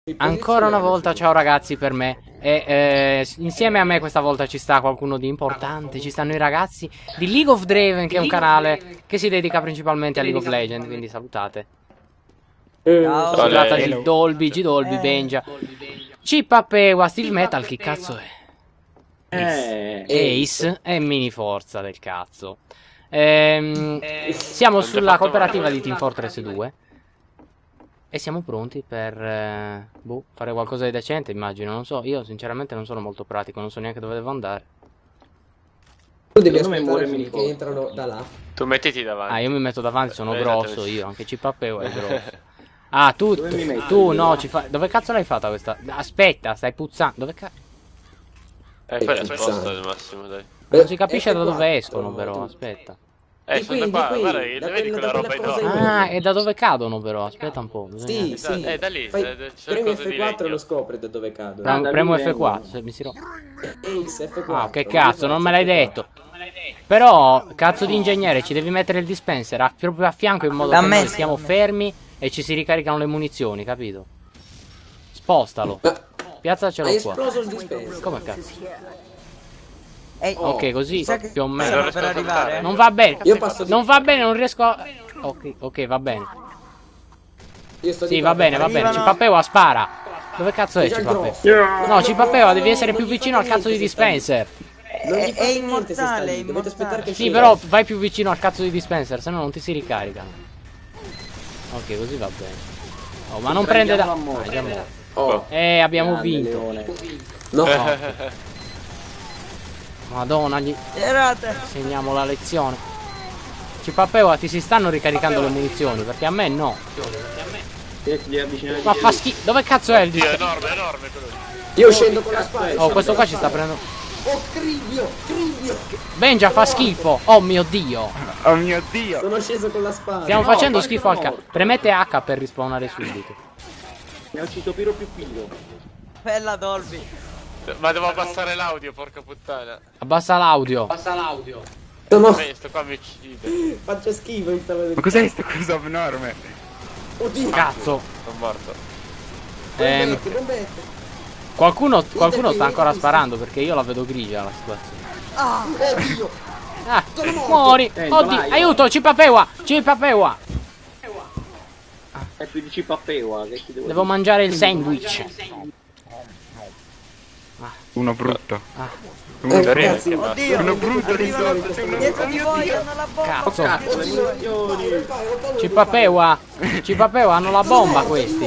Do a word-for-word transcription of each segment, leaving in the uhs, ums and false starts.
Ancora una volta ciao ragazzi per me. E eh, insieme a me questa volta ci sta qualcuno di importante. Ci stanno i ragazzi di League of Draven, che è un canale che si dedica principalmente a League of Legends. Quindi salutate. Ciao. Si tratta di Dolby, G-Dolby, Benja, Cippapewa, Steve Metal. Chi cazzo è? Eh, Ace e Mini Forza del cazzo. Ehm, siamo sulla cooperativa di Team Fortress due. E siamo pronti per eh, boh, fare qualcosa di decente, immagino. Non so, io sinceramente non sono molto pratico, non so neanche dove devo andare. Tu devi aspettare quelli che entrano da là. Tu mettiti davanti. Ah, io mi metto davanti, sono Eh, grosso esatto. io, anche Cippapewa è grosso. Ah, tu, Dove mi metti? tu no, ci fa... dove cazzo l'hai fatta questa? Aspetta, stai puzzando, dove cazzo? Eh, poi sposta al massimo, dai. Non si capisce F da dove quattro, escono però, tu. aspetta. Eh, Di sono qui, da qua, di qui, guarda, da vedi quella- quella da roba quella cosa enorme. Ah, e da dove cadono però? Aspetta un po'. bisogna- Sì, sì. Eh, da lì, Fai- eh, ci sono premi cose di F quattro e legno. lo scopri da dove cadono. Premo, Ah, da premo lì F quattro, se mi si ro- Ace, F quattro. Ah, che cazzo, non me l'hai detto. Però, cazzo di ingegnere, ci devi mettere il dispenser a- proprio a fianco in modo Da che me. noi stiamo fermi e ci si ricaricano le munizioni, capito? Spostalo. Ma Piazzacelo hai qua. esploso il dispenser. Come cazzo? Ehi, Ok, così sa che più o non meno. riesco per a arrivare. saltare. Non va bene. Io passo di- Non va bene, non riesco a... Ok, ok, va bene. Io sto Sì, di va qua, bene, va arrivano- bene. Cipapewa, spara. Dove cazzo è Già Cipapewa? grosso. No, Cipapewa, devi essere non più gli vicino al fate cazzo di niente se sta lì. dispenser. Non gli È- fate è niente se sta immortale, lì, è dovete immortale. aspettare che Sì, scenda. però vai più vicino al cazzo di dispenser, se no non ti si ricaricano. Ok, così va bene. Oh, ma non prende da... Ah, è già morto. Oh, Eh, abbiamo grande vinto. leone. No, Madonna, gli Tirate. segniamo la lezione. Cipapewa, ti si stanno ricaricando le munizioni, perché a me no. Ma fa schifo. Dove cazzo è il Dio, dispenser? enorme, enorme quello lì. io scendo con la spada. Oh, questo qua ci sta prendendo... Oh, cribio, cribio. Benja fa schifo. Oh mio Dio. Oh mio Dio! Sono sceso con la spada. Stiamo No, facendo guarda schifo al no. cazzo. Premete H per rispawnare subito. Ne ho ucciso Piro più figlio. Bella Dolby. Ma devo abbassare l'audio, porca puttana. Abbassa l'audio. Sono... Beh, sto qua mi uccide. Faccio schifo, mi stavo Ma vedendo. cos'è sto coso abnorme? Oddio. Cazzo. Sono morto. Ehm, Bombette, bombette. qualcuno, qualcuno sta ancora sparando perché io la vedo grigia la situazione. Oddio. Ah, Sono morto. muori. Eh, Oddio, vai. aiuto, Cipapewa. Cipapewa. È più di Cipapewa che ti devo Devo mangiare il sandwich. Uno brutto. Ah, Uno Eh, brutto. ragazzi, Oddio. Uno brutto di Arrivano- solito. Sei uno... Dietro Oh di mio voi Dio! hanno la bomba. cazzo. Oddio. Cipapewa. Cipapewa hanno la bomba questi.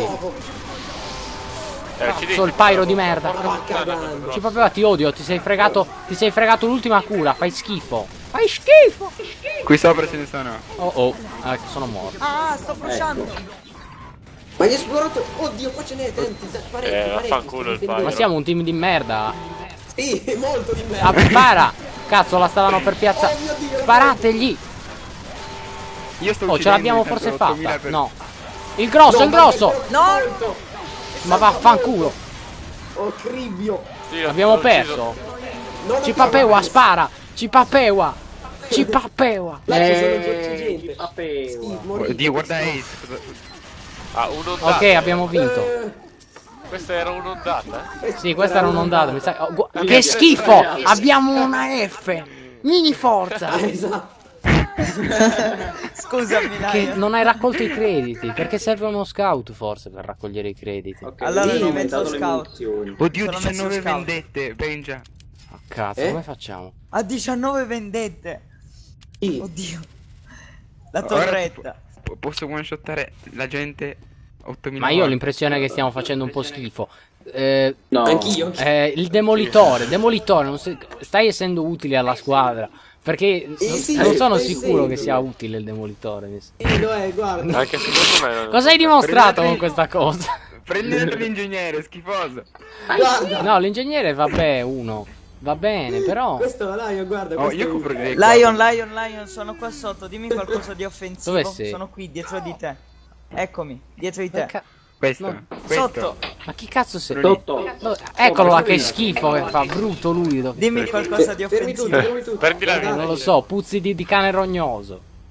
Eh, uccidi. Cazzo, il pyro di merda. Cagando. Cipapewa, ti odio, ti sei fregato. Ti sei fregato l'ultima cura, fai schifo. Fai schifo. Qui sopra ce ne sono. Oh oh, ah, sono morto. Ah, sto bruciando. Ma gli esploratori. Oddio, qua ce n'è tanti. Parecchi, Eh, parecchi. vaffanculo il sto Ma difendendo. siamo un team di merda. Sì, molto di me. Ah, spara. Cazzo, la stavano per piazzare. Oh mio Dio, Sparategli. Io sto Oh, ce uccidendo l'abbiamo intanto forse ottomila fatta. per- No. Il grosso, il grosso. No. Ma vaffanculo. Oh, cribio. Sì, Abbiamo l'ho ucciso. perso. Non Cipapewa, spara. Cipapewa. Cipapewa. Là ci sono Eh, già gente. Cipapewa. Sì, Oh, morite. Dio, guarda Ace. cosa- Ah, un'ondata. Ok, abbiamo vinto. Eh, Questa era un'ondata? Sì, questa era un'ondata. Mi sa... oh, gu- Sì, che sì, schifo. sì. Abbiamo una F. Mini forza. Esatto. Scusami, Che dai. non hai raccolto i crediti. Perché serve uno scout forse per raccogliere i crediti. Ok, Allora io ho divento aumentato le scout. munizioni. Oddio, Sono messo diciannove scout. vendette, Benja. Oh, cazzo, Eh? come facciamo? Ha diciannove vendette. Sì. Oddio. La Ora torretta. po- Posso one shottare la gente ottomila Ma io ho volte. l'impressione che stiamo facendo un po' schifo. Eh, No. Anch'io. eh, il demolitore, demolitore, non se- stai essendo utile alla squadra. Perché non, sì, non sono stai sicuro che essendo. sia utile il demolitore. mi sa. Sì, lo è, guarda. Anche secondo me non... Cosa hai dimostrato Prendete- con questa cosa? Prendete l'ingegnere, schifoso. Guarda. No, l'ingegnere vabbè, uno. Va bene, però. Questo è Lion, guarda. Oh, questo io è- coprirei qua. Lion, Lion, Lion, sono qua sotto. Dimmi qualcosa di offensivo. Dove sei? Sono qui, dietro di te. Eccomi, dietro di te. Ca- Questo, No, questo. Sotto. Ma chi cazzo sei? Sotto. No, eccolo là, che schifo che fa, brutto lui. Dimmi qualcosa di Fermi tutti, offensivo. fermi tutti. Prendi la Guardate. Non lo so, puzzi di, di cane rognoso.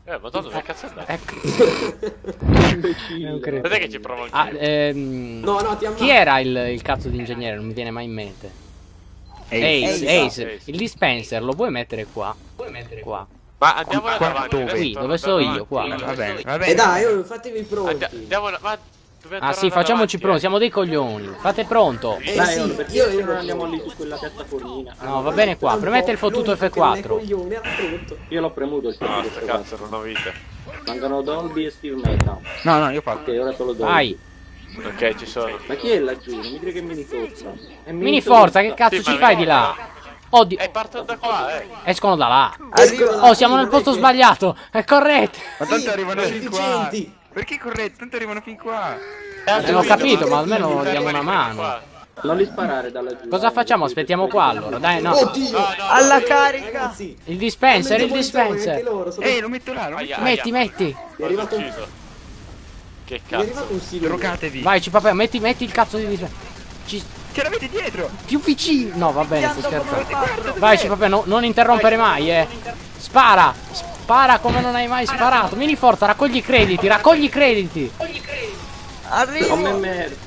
Eh, madonna, che cazzo è andato? Ecco. Imbecille. Non credo. Vedete che ci provo Ah, anch'io. ehm, No, no, ti ammazzo. chi era il, il cazzo di ingegnere? Non mi viene mai in mente. Ace, Ace. Ace. Ace. Il dispenser lo puoi mettere qua? Puoi mettere qua. Ma andiamo là Qua davanti. dove? adesso Qui, torno dove sto davanti. io, qua. Va bene, va E bene. dai, oh, fatevi pronti. Andia- Andiamo là, ma dobbiamo Ah sì, tornare facciamoci davanti, pronti, eh. siamo dei coglioni. Fate pronto. Eh Dai, sì, oh, perché io, io io non andiamo lì su quella piattaformina. No, va bene qua, premette il fottuto F quattro. Io l'ho premuto il No, tasto sto cazzo, non ho vita. Mancano Dolby e Steve Meta. No, no, io faccio. Ok, ora solo Dolby. Vai. Ok, ci sono. Ma chi è laggiù? Non mi dire che è Mini Forza. È Mini Forza, che cazzo Sì, ci ma fai no, di là? no. Oddio, Eh, partono da qua, eh. escono da là. Arriva. Oh, siamo nel posto sbagliato. È corretto. Ma tanto arrivano fin qua. efficienti. Perché corretto? Tanto arrivano fin qua. Eh, ho capito, ma almeno diamo una mano. Non li sparare da laggiù. Cosa facciamo? Aspettiamo qua allora, dai, no. Oddio. Alla carica. Ragazzi, Il dispenser, il anche dispenser. loro, sono- Eh, lo metto là, lo metto Aia, là. Metti, aia. metti. È arrivato un- ucciso. Che Mi è arrivato cazzo. un siluro. Drogatevi. Vai, ci papà, metti, metti il cazzo di dispenser. Ci... Ce l'avete dietro. Più vicino. No, va bene, sto Pianto come un scherzando. pazzo. Vai, ci papà, no- non interrompere mai, eh. Spara. Spara come non hai mai sparato. Mini forza, raccogli i crediti, raccogli i crediti. Arrivo. Come me.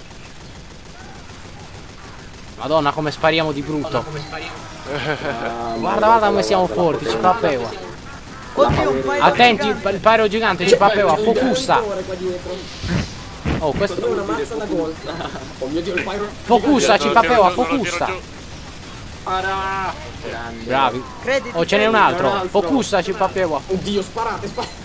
Madonna, come spariamo di brutto. Ah, Guarda, guarda come siamo forti, ci pappewa. Oddio, un paio Attenti, di il, il pyro gigante ci pappewa, focussa. Qua dietro. Oh, Io questo... una mazza da gol. Oh mio dio, il pyro. Focussa, ci Non lo pappewa, tiro giù, non lo focussa. tiro giù. Ara. Grande. Bravi. crediti. Oh, ce n'è un crediti. altro. un altro. Focussa, ci pappewa. Oddio, sparate, sparate.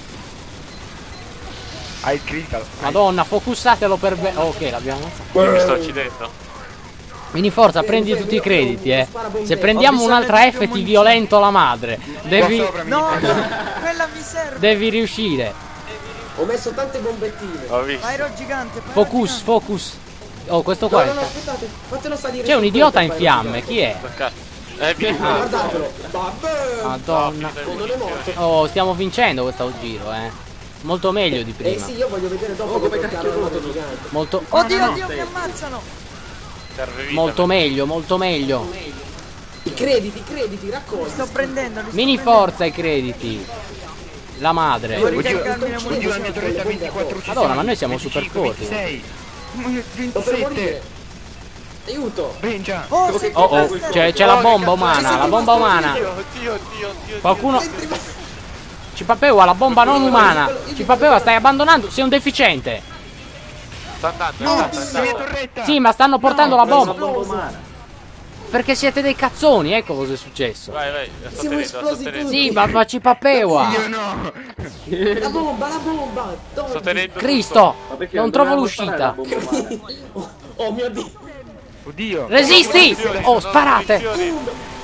Hai il critical. Madonna, focussatelo per bene. Oh, ok, l'abbiamo ammazzato. Mi sto uccidendo. Mini forza, prendi tutti i crediti, eh. Se prendiamo Ho un'altra bisogno di F più ti munizioni. violento la madre. Devi, Qua sopra mi No, difendo. no, quella mi serve. devi riuscire. Ho messo tante bombettine. Ho visto. Pyro gigante. Pyro Focus, gigante. focus. Oh, questo No, qua no, è... no, aspettate. Fatelo salire. C'è un sul idiota ponte, in il fiamme, pyro chi è? Sto cazzo. Eh, vieni. gigante. Ah, guardatelo. Vabbè. Madonna. Oh, non è morto. Oh, stiamo vincendo questo giro, eh. Molto meglio di Eh prima. sì, io voglio vedere dopo Oh, come come cacchio cacchio sono? gigante. Molto, Oddio, no, no. oddio, mi ammazzano. Serve vita. molto meglio, molto meglio. I crediti, i crediti, raccogli. Sto prendendo. li sto Mini prendendo. forza i crediti. La madre. Devo Oddio, ricaricarmi le oddio, munizioni. la mia torretta ventiquattro uccisioni. Madonna, ma noi siamo venticinque, super forti. ventisei. Sto per ventisette. morire. Aiuto. Benja. Oh, sei Oh, oh, testa. c'è, c'è la bomba umana, la bomba umana. Oddio, oddio, oddio, oddio. Qualcuno... Ci pappewa, la bomba non umana. Ci pappewa, stai abbandonando, sei un deficiente. Sta andando, è No, andando, è la mia andando. torretta. Sì, ma stanno portando la bomba. bomba umana. Perché siete dei cazzoni, ecco cosa è successo. Vai, vai, la sto Siamo tenendo, la sto esplosi tenendo. tutti. Sì, ma, ma ci pappewa. Io no. La bomba, la bomba. Dove? Sto tenendo Cristo, Ma perché non trovo dovevamo sparare la l'uscita. bomba umana? Oh, oh mio dio. Oddio. Resisti! Munizioni, Oh, non sparate! munizioni.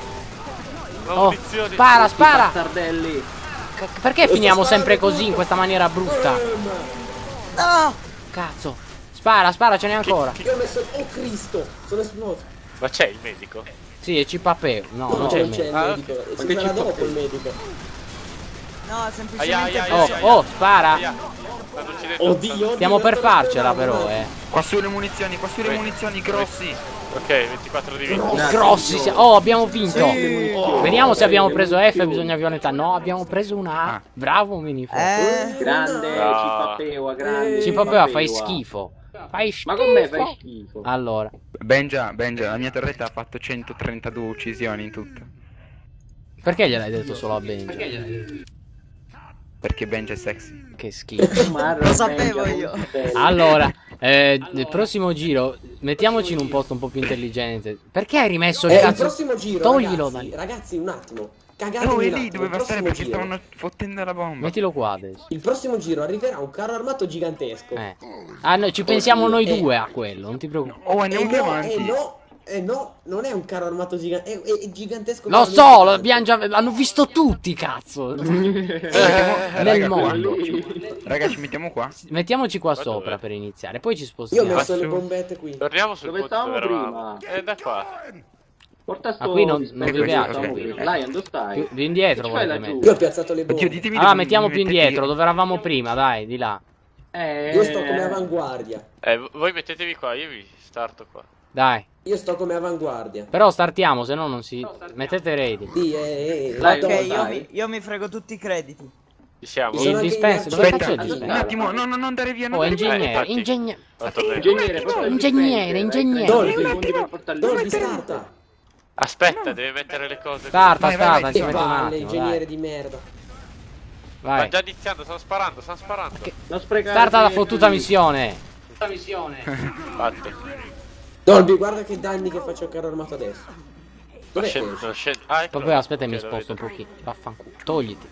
Non Oh, munizioni. spara, spara! Bastardelli. C- Perché finiamo sempre così, in questa maniera brutta? No. Cazzo. Spara, spara, ce n'è ancora. Io ho messo. Oh Cristo. Sono esploso. Ma c'è il medico? Sì, e ci pappewa. No, non No, c'è il non c'è il medico. Ah, medico. ok. Ci Ma che sarà ci fa dopo il te? medico. No, Aia, semplicemente. aia, aia, Oh, aia, oh, aia. spara. Aia. Stanno uccidendo. Oddio. Stiamo per farcela però, eh. Qua sulle munizioni, qua sulle Vai. munizioni grossi. Ok, ventiquattro di vita. Grossi. sia- Oh, abbiamo vinto. Sì. Vediamo se abbiamo preso F, bisogna violentare. No, abbiamo preso una A. Ah. Bravo, Mini forza. Eh. Grande, No. ci pappewa, grande. Ci pappewa, fai schifo. Fai schifo. Ma con me fai schifo. Allora, Benja, Benja, la mia torretta ha fatto centotrentadue uccisioni in tutto. perché gliel'hai detto solo a Benja? Perché Benja è sexy. Che schifo. Lo sapevo io. Allora, eh, nel prossimo giro mettiamoci in un posto un po' più intelligente. Perché hai rimesso il Eh, il cazzo? prossimo giro. Toglilo ragazzi, da lì. ragazzi, un attimo. Cagatevi No, un è attimo. lì, il doveva stare prossimo perché giro- stavano fottendo la bomba. Mettilo qua adesso. Il prossimo giro arriverà un carro armato gigantesco. Eh. Ah, no, ci pensiamo noi Eh. due a quello, non ti preoccupare. Oh, E andiamo più no, avanti. e no, e no, non è un carro armato gigante, è, è- è gigantesco. Lo veramente so, tanto. l'abbiamo già... Hanno visto tutti, cazzo. Nel raga, mondo. Raga, ci mettiamo qua. Mettiamoci qua Ma sopra dove? per iniziare, poi ci Io ho spostiamo. messo le Su. bombette qui. Torniamo sul Dove punto stavamo dove eravamo. prima? Eh, da qua. Porta sto. Ah, qui non- non vi Ecco, piace, stavamo qui. prima. Lion, dove stai? Più, più indietro Che ci fai volete laggiù? mettere. Io ho piazzato le bombe. Oddio, ditemi Allora dove mettiamo mi più mettete indietro, io. dove eravamo prima, dai, di là. Eh, Io sto come avanguardia. Eh, voi mettetevi qua, io vi starto qua. Dai. Io sto come avanguardia. Però startiamo, se no non si... Mettete ready. Sì, eh, eh, Dai, guarda- Ok, io dai. mi, io mi frego tutti i crediti. Ci siamo? Ci sono Il anche dispenser, gli dove arcieri. cazzo è il Aspetta, Un dispenser? attimo, no, no, non andare via. Non Oh, andare via. ingegnere, infatti. ingegnere. Fatto bene. Ingegnere, porta il Ingegnere, dispenser, ingegnere. hai trenta Dolby, secondi per portarli Dolby, in starta. Aspetta, deve mettere le cose. Starta, Vai, vai, starta, vai, ci Che metti un palle, attimo, ingegnere dai. di merda. Sta Vai. già iniziando, stanno sparando, stanno sparando. Non sprecare Starta la i- fottuta missione. Infatti. Dolby, guarda che danni che faccio al carro armato adesso. Non Dov'è scende, questo? non scende. Ah, eccolo. Vabbè, aspetta, mi Ok, lo sposto un vedo. pochino. Vaffanculo. Togliti.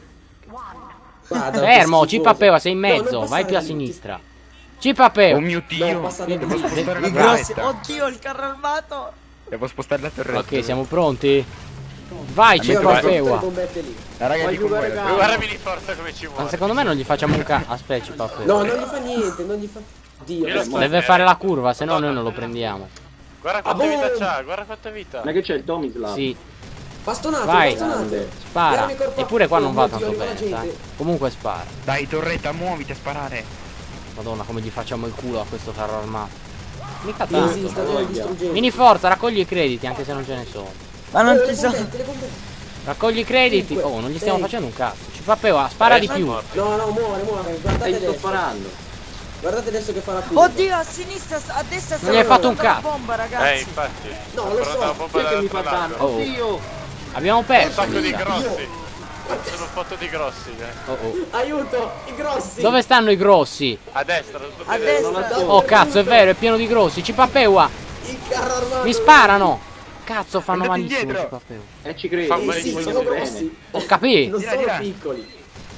Guarda, Fermo, che Cipapeva, schifoso. sei in No, non mezzo. passare Vai più a lì. sinistra. Oh Cipapeva. mio Dio. No, passare Devo lì. spostare la I grossi. torretta. Oddio, il carro armato. Devo spostare la torretta. Ok, siamo pronti? Vai, Io ho tutte le Cipapeva. bombette lì. La raga di Fai giocare convoglio. calma. Guarda Mini Forza come ci Ma muore. secondo me non gli facciamo un ca... Aspetta, Cipapeva. No, non gli fa niente, non gli fa... Dio, Io lo che sto- Deve fare la curva, se no noi non lo prendiamo. Guarda quanta Ah, vita boom! c'ha, guarda quanta vita. Ma che c'è il Tomislav? Sì, Bastonate, Vai. bastonate. spara. Guardami corpo a- Eppure qua non Oh va mio tanto Dio, bene, arriva la sai. gente. Comunque spara. Dai, torretta, muoviti a sparare. Madonna, come gli facciamo il culo a questo carro armato. Mica Sì, sì, tanto. sta già distruggendo. Mini forza, raccogli i crediti, anche se non ce ne sono. Ma non Oh, ci le sono. bombette, le bombette. Raccogli i crediti. Cinque, Oh, non gli stiamo sei. facendo un cazzo. Cipapeva, spara Eh, di sono più. morti. No, no, muore, muore. Guardate E gli sto adesso. sparando. Guardate adesso che fa la curva. Oddio, a sinistra, a destra sta gli hai fatto un sparando la cazzo. bomba, Eh, ragazzi. infatti. No, Sto lo pronto so. la bomba Chi è che mi fa dall'altro danno? lato. Oh. Oddio! Abbiamo Un perso. sacco di mica. grossi. Sono un foto di grossi. eh. Oh, oh. Aiuto, i grossi. Dove stanno i grossi? A destra, non so A vedere. destra. Non la so. Oh cazzo, è vero, è pieno di grossi. Cipapeva, Il carro armato. mi sparano. Cazzo, fanno Andate malissimo. indietro. Cipapeva. E ci credo. Fa Eh sì, malissimo, sono bene. grossi. Ho capito. Non Di là, sono di là. piccoli.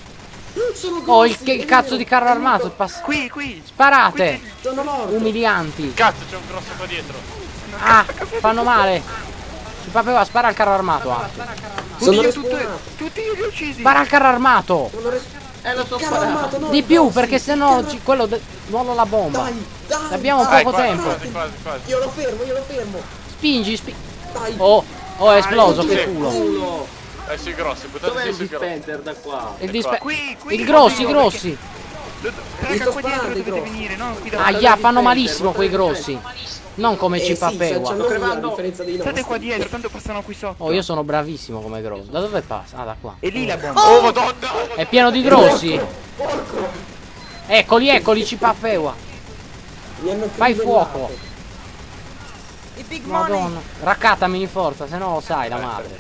Sono Oh, il, grossi, il è cazzo vero. di carro Aiuto. armato è passato. Qui, qui. Sparate. Sono morto. Umilianti. Cazzo, c'è un grosso qua dietro. Ah, fanno male. Cipapeva, spara al carro armato anche. Sono Tutti io, tutti, respawnato. tutti io li ho uccisi. Spara al carro armato. Sono res- Eh, lo sto Il carro armato, sparando. no, Di i più, grossi. perché Il sennò carro- ci- quello de- vola la bomba. Dai, dai. Abbiamo dai, poco quasi, tempo. quasi, quasi, quasi. Io lo fermo, io lo fermo. Spingi, spingi. Dai. Oh, oh, è esploso, sì. che culo. Culo! Eh, sui grossi, Dov'è buttateci il sui grossi. dispenser da qua? Il, È dispe- Qui, qui. il grossi, i oddio, grossi. perché- Mi Raga, sto qua dietro sparando i dovete grossi. venire, no? Qui Ah, davanti. yeah, fanno dispenser, malissimo quei portate il grossi. Non come Eh sì, Cipapeva. c'hanno Sto lui a crepando. differenza dei State nostri. qua dietro, tanto passano qui sotto. Oh, io sono bravissimo come grosso. Da dove passa? Ah, da qua. E lì la bomba. Oh, madonna! È pieno di grossi. Eccoli, eccoli, Cipapeva. Mi hanno Fai criminato. fuoco. I big money. Madonna. Raccattami di forza, se no lo sai la madre.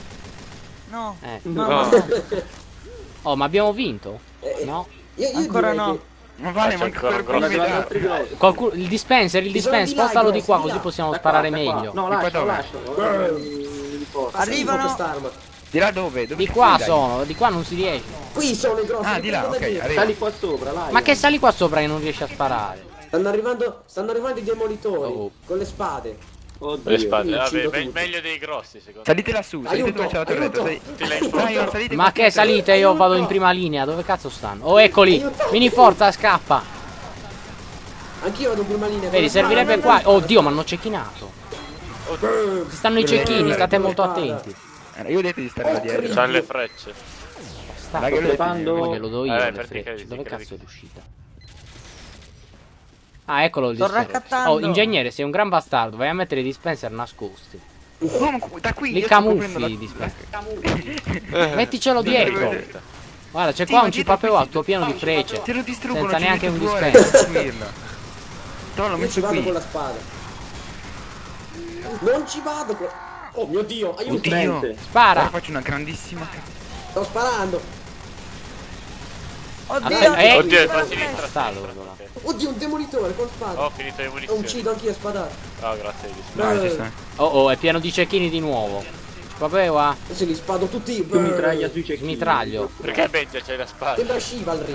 No. Eh. No, No. no, no. Oh, ma abbiamo vinto? Eh, No. Io, io Ancora direi no. che- Ma vale, c'è manca ancora per un grosso. Guarda, metà. altri grossi. Qualcuno- il dispenser, il Ci sono dispenser, di là, spostalo di grossi, qua di così là. possiamo Da sparare qua, da qua. meglio. No, Di qua lascia, dove? lascia. Guarda, mi porta. Arrivano. quest'arma. Di là dove? Dove Di ci qua sei, dai? sono, di qua non si riesce. Qui sono i grossi. Ah, li di là, prendo da ok, dietro. arriva. Sali qua sopra, vai. Ma che sali qua sopra e non riesci a sparare? Stanno arrivando, stanno arrivando i demolitori Oh. con le spade. Oddio. Le spade, Io vabbè, uccido me- tutti. meglio dei grossi, secondo me. Salite lassù, salite Aiuto, dove c'è la torretta. aiuto. Sali- Tutti là in Dai, fondo. salite Ma qua che dietro. salite? Io vado in Aiuto. prima linea, dove cazzo stanno? Oh, eccoli! Vieni forza, scappa! Anch'io vado in prima linea. Vedi, servirebbe qua. Oddio, mi hanno cecchinato. Brr. Ci stanno i cecchini, state molto Spada. attenti. Eh, Io ho detto di stare là dietro. C'hanno le frecce. Sta, Raga, io le crepando. poi glielo do io, Eh, le per frecce. crediti, Dove crediti. cazzo è l'uscita? Ah, eccolo il Sto dispenser. raccattando. Oh, ingegnere, sei un gran bastardo, vai a mettere i dispenser nascosti. No, ma da qui Li io sto camuffi coprendo i la- dispenser. Metticelo Dove dietro. dovete- Guarda, c'è Sì, qua ma un dietro Cipapeva qui si- tutto pieno di frecce. Se lo distruggono Senza ci neanche mette un due ore dispenser. per costruirla. Però l'ho Io ci messo vado con qui. la spada. Non ci vado con... Oh mio Dio, aiuto. Oddio. Dispenser. Ora Spara. faccio una grandissima cazzo. Sto sparando. Oddio. Aspetta, eh. Oddio, è Oddio, a sinistra. Sta a dove sinistra. va. Ok. Oddio, un demolitore con spada. Ho finito le Lo munizioni. uccido anch'io a spadare. Oh, grazie di Vai, Eh. ci sta. Oh, oh, è pieno di cecchini di nuovo. Cipapeva. Adesso li spado tutti. Tu mitraglia sui cecchini. Smitraglio. Perché Benja c'hai la spada? Sembra Chivalry.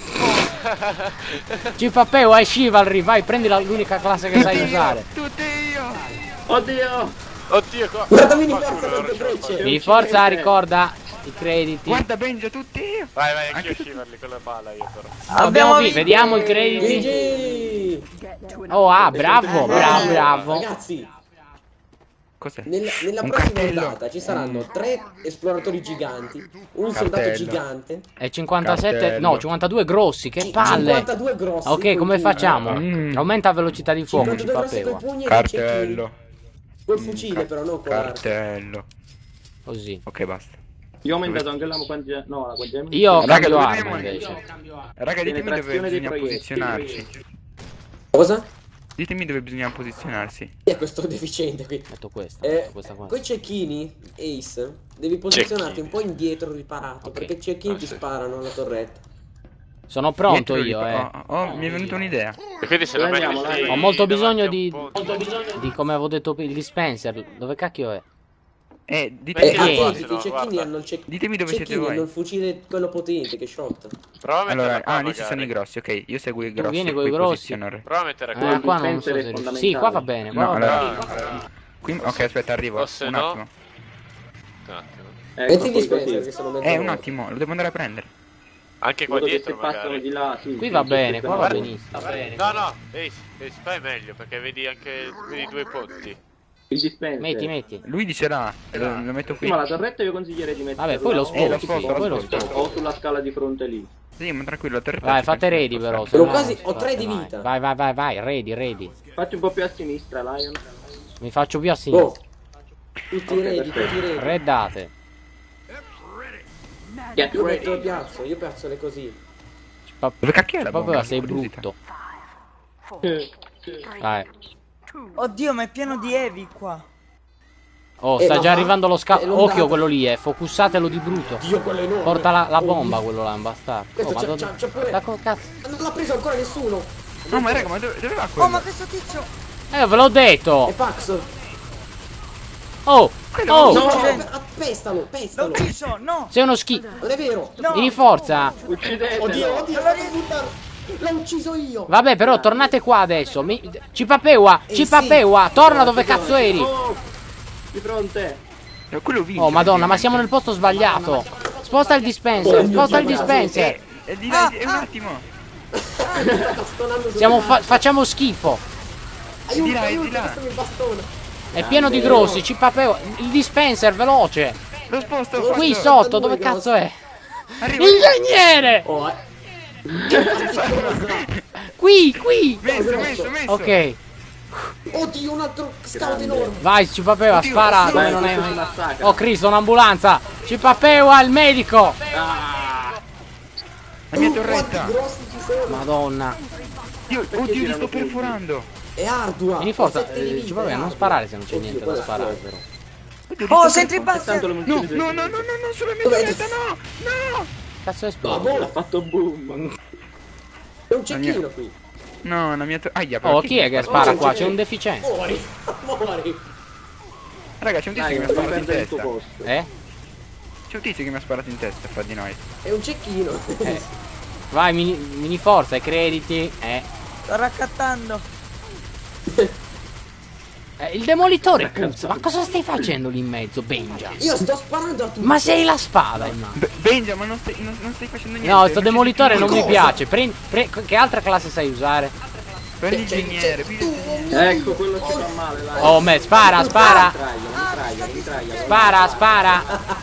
Cipapeva e Chivalry, vai, prendi la- l'unica classe che sai Tutti io, usare. tutti io. Oddio! Oddio, qua. Guardami in Fa forza culo, con non le riuscivo a frecce. fare. Vieni forza, ricorda i crediti. Guarda Benja, tutti io. Vai, vai, Anche anch'io tu- scivarli con la pala io però. Abbiamo Abbiamo vinto, vinto. vediamo i crediti. G G. Oh, ah, bravo, bravo, bravo. Ragazzi, Cos'è? nella, nella Un prossima cartello. ondata ci saranno tre esploratori giganti, un soldato Cartello. gigante, E cinquantasette, Cartello. no, cinquantadue grossi, che ci- palle. cinquantadue grossi. Ok, coi come pugni. facciamo? Mm. Aumenta la velocità di fuoco, cinquantadue grossi coi Cipapeva. pugni e dei cecchini. Cartello. Col fucile però, non con l'arco. Cartello. Così. Ok, basta. Io ho aumentato anche la quantità. No, la quantità di Io Raga, cambio dove arma dobbiamo- invece. Raga, ditemi dove Penetrazione dei bisogna proiettili. posizionarci. Cosa? Ditemi dove bisogna posizionarsi. Chi è questo deficiente qui? Metto questa, Eh, metto questa qua. Coi cecchini, Ace, devi posizionarti Cecchini. un po' indietro riparato, Ok. perché i cecchini Ah, ti sì. sparano alla torretta. Sono pronto Dietro io, li- eh. Oh, oh, mi è venuta un'idea. E quindi se lo Dove metti andiamo, lì dai? Ho molto bisogno davanti di, a un ponte. di come avevo detto il dispenser. Dove cacchio è? Eh, Eh, ditemi, Perché? Vieni. attenti, che i No, cecchini guarda. hanno il cec- ditemi dove siete cecchini hanno voi. il fucile quello potente che shot. Prova a metterla Allora, qua, ah, lì ci sono i magari. grossi, ok. Io seguo i Tu grossi. vieni e coi poi grossi. posiziono- Prova a mettere Eh, qua. qua non so dispenser se è riesco. Sì, qua va bene, qua No, va allora- bene. Ah, Qui, ok, aspetta, arrivo. O se Un no- attimo. un attimo. Ecco, Metti il poi dispenser così. che sono mezzo Eh, un morto. attimo, lo devo andare a prendere. Anche qua Modo che dietro se passano magari. di là, sì, Qui sì, va sì, bene, sì, qua va sì. benissimo. No, no, Ace, Ace, qua è meglio perché vedi anche vedi due ponti. Il dispenser. Metti, metti. Lui dice là, lo, lo metto Sì, qui. ma la torretta io consiglierei di metterla Vabbè, poi lo o- sposti, Eh, lo sposto, poi lo lo sposto. sposti. o sulla scala di fronte lì. Sì, ma tranquillo, te Vai, fate ready però. se Sono no quasi- non si ho tre fate di mai. vita. Vai, vai, vai, vai, ready, ready. Fatti un po' più a sinistra, Lion. Mi faccio più a Oh, sinistra. tutti Ok, ready, tutti perfetto. ready. Reddate. Get Io metto le ready. piazzo, io piazzo le così. Pa- Dove cacchio è la Proprio bomba? sei Curiosità. brutto. Eh, Dai. Oddio, ma è pieno di Evi qua. Oh, Eh, sta ma già va- arrivando lo eh, scavo. l'ondata. Occhio quello lì, eh. Focussatelo di brutto. Dio, quello è enorme. Porta la, la Oh, bomba quello là, un bastardo. Questo Oh, ma c'ha- do- c'ha- c'ha pure- da co- cazzo. Non l'ha preso ancora nessuno. No, ma raga, ma dove, dove va Oh, quello? ma questo tizio. Eh, ve l'ho È detto. Pax. Oh, oh. No, Uccidendo. pe- pestalo, L'ho pestalo. ucciso, no. Sei uno schifo. Non è vero. No. Vieni forza. Uccidetelo. Oddio, oddio, Allora- devo buttarlo. L'ho ucciso io. Vabbè, però tornate qua adesso. Mi... Cipapewa, Eh, Cipapewa, sì. torna dove cazzo eri. Oh, di fronte. No, quello vince. Oh, madonna, ma siamo nel posto sbagliato. Sposta il dispenser, Oh, sposta il mio Dio, dispenser. Eh, eh, di là, è un attimo. Sta stonando sulle Siamo fa- gambe. facciamo schifo. Aiuto, di là, è di aiuto, là. questo mi bastona. È pieno di grossi, Cipapewa. Il dispenser, veloce. Lo sposto, Oh, Qui sposto. sotto, dove cazzo è? Arriva. Ingegnere! Oh, eh. Qui, qui. Messo, messo, messo. Ok, Oddio, un altro scout Grande. enorme. vai, Cipapewa, Oddio, spara sì, dove vai, non è. questo si massacra. Oh, Cristo, un'ambulanza. Cipapewa, il medico. La mia Oh, torretta. quanti grossi ci sono. Madonna. Dio, oddio, li girano sto tutti? perforando. È ardua. Vieni forza, Sette di eh, vita, Cipapewa, è non ardua. sparare se non c'è Oddio, niente da quello è sparare, fuoco. però. Oddio, li Oh, sto sentry perforando. Tanto buster. le No, munizioni no, del- no, no, no, no, sulla mia Dov'è? torretta, no, no. Cazzo è No, esploso? boh, Ha fatto boom. C'è un cecchino qui. No, la mia torretta. Aia, però Oh, chi chi è che mi spara c'è- qua? c'è- C'è un deficiente. Muori, muori. Raga, c'è un tizio Dai, che mi ha non sparato in perdere il tuo testa. posto. Eh? C'è un tizio che mi ha sparato in testa fra di noi. È un cecchino. Eh. Vai, mini, mini forza, i crediti. Eh. Sto raccattando. Eh, il demolitore puzza. Ma cosa stai facendo lì in mezzo, Benja? Io sto sparando a tutti. Ma sei la spada in mano. Be- Benja, ma non stai, non, non stai facendo niente. No, non sto ci demolitore sei non più. mi Cosa? piace. Prendi, pre- che altra classe sai usare? Prendi C'è- l'ingegnere, c'è- prendi tu, l'ingegnere. Ecco, quello ci fa male, dai. Oh, me, spara, spara. Mitraglia, mitraglia, mitraglia. Spara, spara.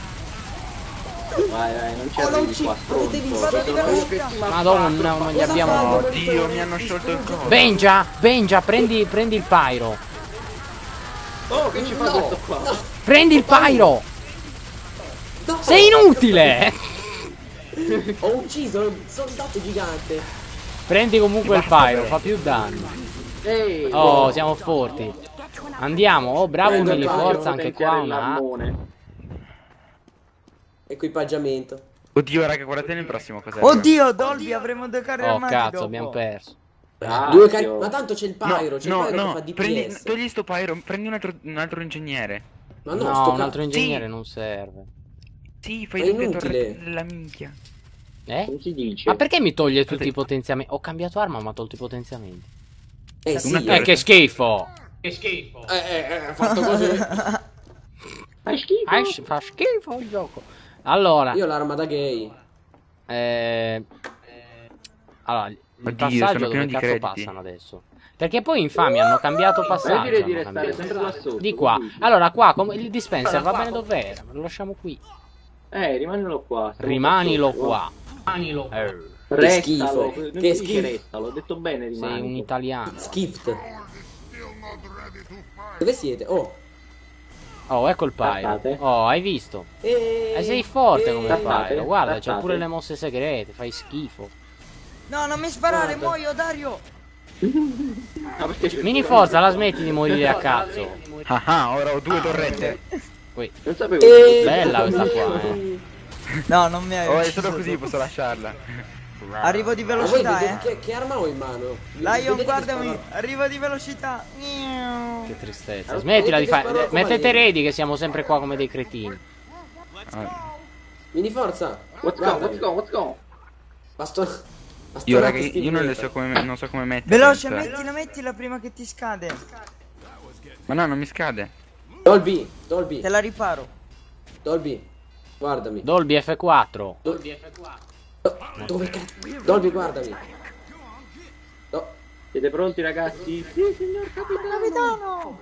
Vai, vai, non ci Oh, non arrivi ci- qua, avete visto? stronzo. Sono io che ti Madonna, non gli Cosa abbiamo. fanno? Oddio, mi hanno sciolto il coso. Benja, Benja, prendi, prendi il pyro. Oh, che ci fa No, questo qua? no, Prendi il pyro. no. Sei inutile. Ho ucciso un soldato gigante. Prendi comunque il pyro, fa più danno. Ehi, Oh, siamo forti. Andiamo, oh bravo Prendo il mini pyro, forza anche qua una A. l'armone. Equipaggiamento. Oddio, raga, guardate nel prossimo cos'è. Oddio, Dolby, avremo due carri Oh armati cazzo, dopo. abbiamo perso. Ah, Due Dio. cari- Ma tanto c'è il No, pyro, c'è no, il pyro che no, fa D P S. prendi, togli sto pyro, prendi un altro, un altro ingegnere. Ma no, No, sto un ca- altro ingegnere Sì. non serve. Sì, fai È tutte le inutile. torrette della minchia. Eh? Come si dice? Ma perché mi toglie tutti i potenziamenti? Ho cambiato arma ma ho tolto i potenziamenti. Eh sì, Una Eh, che schifo! eh, eh, eh, fatto così. Fai schifo. Ah, sch- fa schifo il gioco. Allora, Io l'arma da gay. eh... allora, il Oddio, passaggio sono dove pieno di cazzo crediti. passano adesso? Perché poi infami hanno cambiato Ma io passaggio. direi di hanno restare cambiato. sempre là sotto. Di qua. così. Allora, qua come il dispenser va bene dov'era? Lo lasciamo qui. Eh, rimanilo qua. stiamo Rimanilo sotto. qua. Eh, Che schifo. Restalo. Non Che si dice schifo. restalo, ho detto bene sei rimani. un italiano. Skift. Dove siete? Oh, Oh, ecco il Pyro. Trattate. Oh, hai visto? E... E sei forte come Trattate, Pyro. Guarda, c'ha trattate. pure le mosse segrete. Fai schifo. No, non mi sparare, Guarda. muoio, Dario. Ah, perché c'è- Mini forza, la smetti di morire a cazzo. Ah ah, ora ho due torrette. Qui. Non sapevo. E... Bella questa qua, eh. No, non mi hai Oh, è ucciso solo così tu. posso lasciarla. Arrivo di Ma voi velocità, che, eh. che, che arma ho in mano? Lion, Vedete che guardami. sparo- Arrivo di velocità. Miau. Che tristezza. Allora, Smettila di vedete che fare. sparo Mettete comandi. ready che siamo sempre qua come dei cretini. Ah, Mini forza. What's go, Guardami. what's go, what's go? Baston... Io bastonate raga, io Steve non, le Meta. so come, non so come mettere. Veloce, senza- mettila, mettila prima che ti scade. Ma no, non mi scade. Dolby, Dolby, Te la riparo. Dolby. Guardami. Dolby F quattro. Dolby F quattro. Dove cazzo? Dolby, guardami. No. Siete pronti ragazzi? Sì, signor capitano.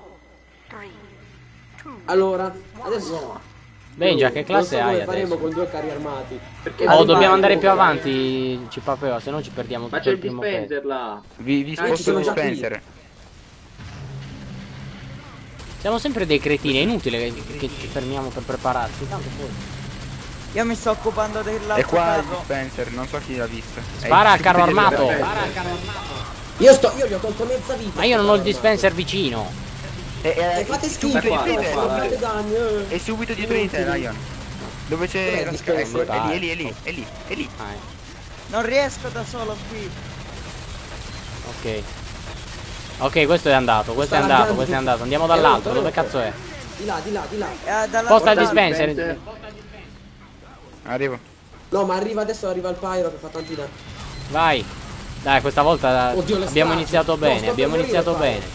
Allora, adesso Benja, che classe non so hai come faremo adesso? con due carri armati. Perché Oh, Arrivare, dobbiamo andare più arrivare. avanti, ci papeva, se no ci perdiamo Ma tutto c'è il il primo dispenser pezzo. là. Vi, vi Ah, ci sposto sono lo già qui. dispenser. Siamo sempre dei cretini, è inutile che, che ci fermiamo per prepararci, tanto poi. Io mi sto occupando È dell'altro qua il carro. dispenser, non so chi l'ha visto. Spara È al carro subito armato. dietro. Io sto, io gli ho tolto mezza vita. Ma io non ho il dispenser vicino. E, e, E fate schifo, subito qua, dietro di te, qua, fate danni. eh. è subito dietro di te, Lion. Dove c'è Dov'è il la dispenser? scala? È lì, è lì, è lì, è lì, è lì. Ah, eh. Non riesco da solo qui. Ok. Ok, questo è andato, questo è Sta andato, laggando. questo è andato. Andiamo È dall'altro, lento, dove lento. cazzo è? Di là, di là, di là. Eh, dalla Posta il Porta il dispenser. dispenser. Arrivo. No, ma arriva adesso, arriva il Pyro che fa tanti danni. Vai. Dai, questa volta Oddio, le abbiamo strage. iniziato No, bene, sto abbiamo per iniziato morire, bene.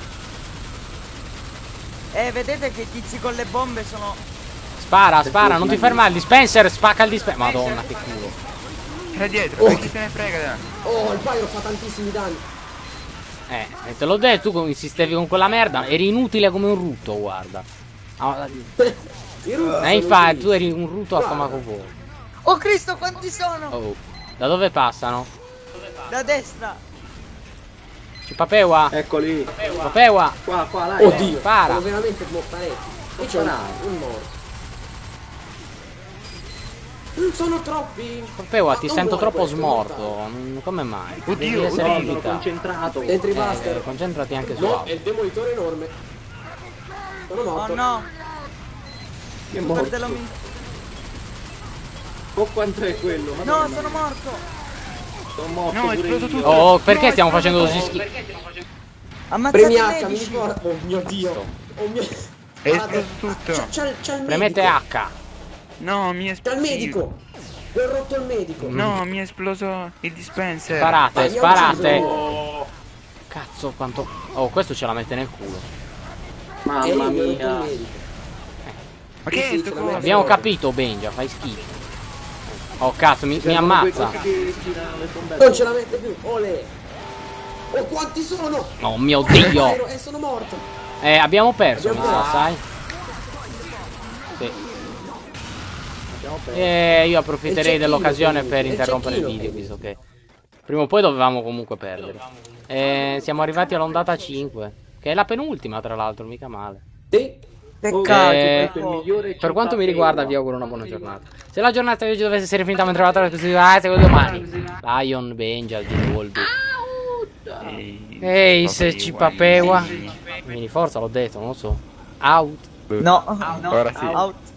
Eh, vedete che i tizi con le bombe sono... Spara, spara, non ti fermare, il dispenser, spacca il dispenser. Madonna, che culo. Era dietro, Oh. ma chi se ne frega? Oh, il Pyro fa tantissimi danni. Eh, e te l'ho detto, tu insistevi con quella merda, eri inutile come un rutto, guarda. Ah, I Russi eh, sono infatti, utili. tu eri un rutto a Guarda. stomaco vuoto. Oh Cristo, quanti sono? Oh, da dove passano? Da destra. Ci papewa, Eccoli. papewa. Qua, qua, là. Oddio, Spara. sono veramente mo- parecchi. Qui c'è un, un morto. Mm, Sono troppi. Papewa, Ma ti non sento muore troppo questo, smorto. Mm, Come mai? Oddio, Devi essere oddio, in Sono vita. concentrato. Dentro i Eh, buster. concentrati anche su No, altro. è il demolitore enorme. Sono Oh morto. no. Che morto. Guardalo mi... Oh, quanto è quello? No, Madonna. sono morto. Sono morto No, è pure esploso io. tutto. Oh, perché No, stiamo è facendo esploso così tutto. schifo? Ammazzate Premi i H, mi medici. ricorda. Oh mio dio. Oh mio... È esploso tutto. C'ha, c'ha, c'ha il Premete medico. H. No, mi è C'ha esploso. il medico. Mi ho rotto il medico. No, mi è esploso il dispenser. Sparate, Ma mi ha sparate. ucciso. Cazzo, quanto... Oh, questo ce la mette nel culo. Mamma E io mi ho rotto il mia. medico. Ma che è Sì, sto ce la coso? metto. Abbiamo capito, Benja, fai schifo. Oh, cazzo, mi, mi Servono quei ammazza. cosi che tirano le bombette. Non ce la mette più. Ole. Oh, quanti sono? Oh mio Pyro, Dio. E sono morto. Eh, abbiamo perso, mi Abbiamo sa, sai? Sì. E io approfitterei E il dell'occasione cecchino, per e il interrompere il cecchino. video, visto che prima o poi dovevamo comunque perdere. Eh, siamo arrivati all'ondata cinque, che è la penultima, tra l'altro, mica male. Sì. Peccato. Eh, il migliore Per quanto mi città riguarda, Eva. vi auguro una buona giornata. Se la giornata di oggi dovesse essere finita mentre eravate così, ah, seguo domani. Lion, Benja, di Dolby. Ehi, Ehi, se ci papewa. Sì. Mini forza, l'ho detto, non lo so. Out. No. Ora sì. Out.